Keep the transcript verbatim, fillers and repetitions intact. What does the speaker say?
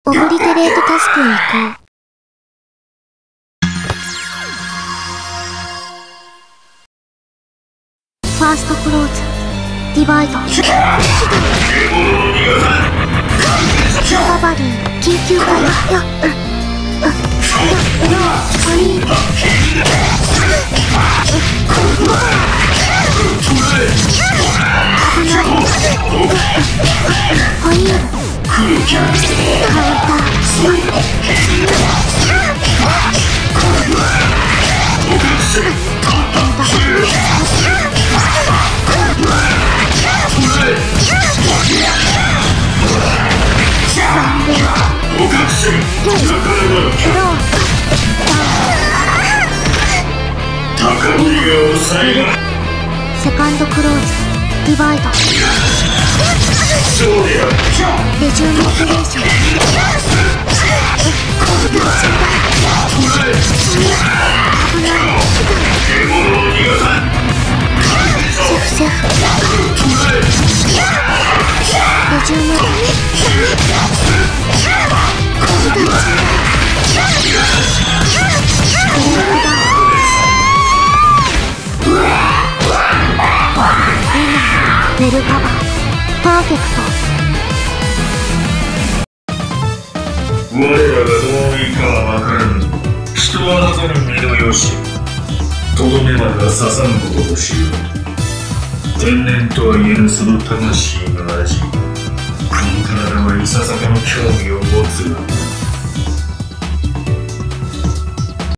オブリテレートタスクへ行こう。ファーストクローズディバイドババリー緊急回避よっはいカウンタセカンドクローズディバイドレジュームオペレーションセフセフレジュームウェルカバーパーフェクト。 我らがどういかは分からぬ。人はなさぬ身のよし、とどめまでは刺さぬこととしよう。天然とは言えぬその魂の味、この体はいささかの興味を持つが